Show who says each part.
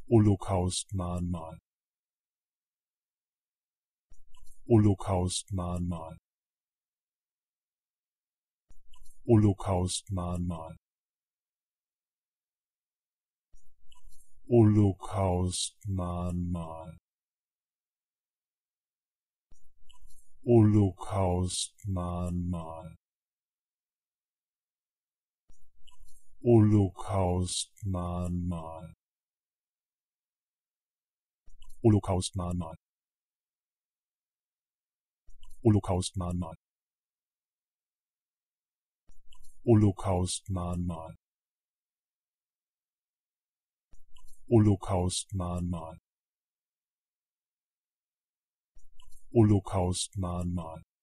Speaker 1: Holocaust-Mahnmal, Holocaust-Mahnmal, Holocaust-Mahnmal, Holocaust-Mahnmal, Holocaust-Mahnmal, Holocaust-Mahnmal, Holocaust-Mahnmal, Holocaust-Mahnmal, Holocaust-Mahnmal, Holocaust-Mahnmal, Holocaust-Mahnmal,